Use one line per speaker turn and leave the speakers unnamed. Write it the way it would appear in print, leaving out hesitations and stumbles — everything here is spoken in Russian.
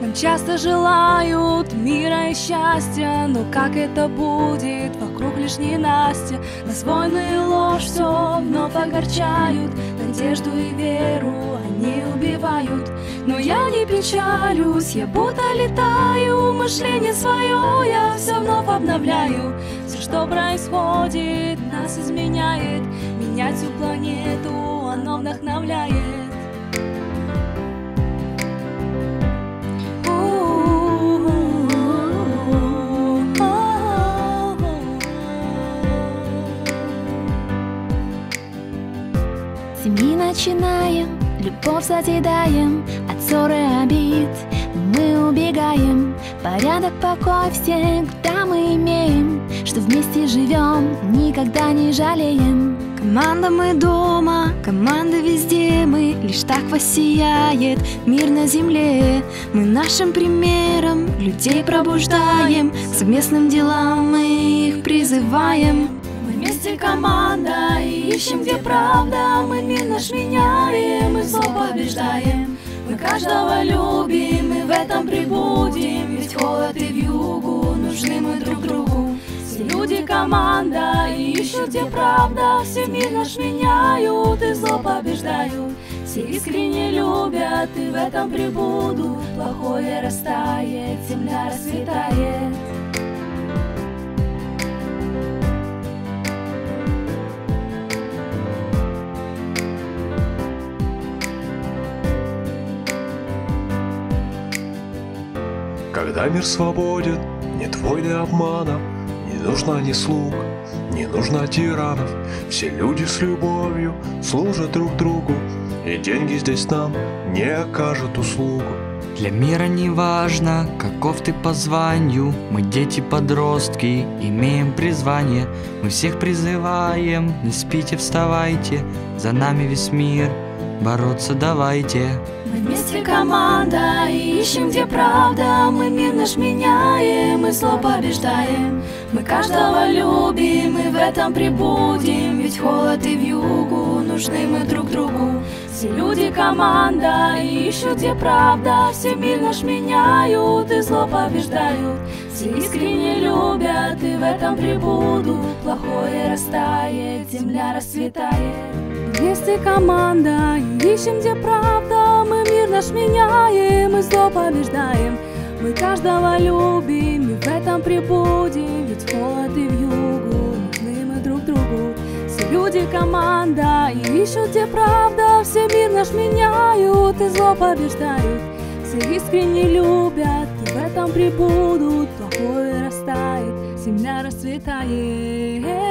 Нам часто желают мира и счастья, но как это будет, вокруг лишь ненастья. Нас войны и ложь все вновь огорчают, надежду и веру они убивают. Но я не печалюсь, я будто летаю, мышление свое я все вновь обновляю. Все, что происходит, нас изменяет, менять всю планету оно вдохновляет.
Семьи начинаем, любовь созидаем, от ссоры обид мы убегаем. Порядок, покой всегда мы имеем, что вместе живем, никогда не жалеем. Команда мы дома, команда везде, мы лишь так воссияет мир на земле. Мы нашим примером людей пробуждаем, к совместным делам мы их призываем.
Вместе команда, и ищем, где правда. Мы мир наш меняем, и зло побеждаем. Мы каждого любим, и в этом прибудем. Ведь холод и вьюгу нужны мы друг другу. Все люди команда, и ищут, где правда. Все мир наш меняют, и зло побеждают. Все искренне любят, и в этом прибудут. Плохое растает, земля расцветает.
Когда мир свободен, нет войны обмана, не нужно ни слуг, не нужно тиранов. Все люди с любовью служат друг другу, и деньги здесь нам не окажут услугу.
Для мира не важно, каков ты по званию. Мы дети-подростки, имеем призвание. Мы всех призываем, не спите, вставайте. За нами весь мир, бороться давайте.
Мы вместе команда, и ищем, где правда. Мы мир наш меняем, и зло побеждаем. Мы каждого любим, и в этом прибудем. Ведь холод и вьюгу нужны мы друг другу. Все люди команда, и ищут, где правда. Все мир наш меняют, и зло побеждают. Все искренне любят, и в этом прибудут. Плохое растает, земля расцветает. Вместе команда, и ищем, где правда. Мы мир наш меняем, и зло побеждаем. Мы каждого любим, и в этом прибудем. Ведь холод и вьюгу нужны мы друг другу. Все люди команда, и ищут, где правда. Все мир наш меняют, и зло побеждают. Все искренне любят, и в этом прибудут. Плохое растает, земля расцветает.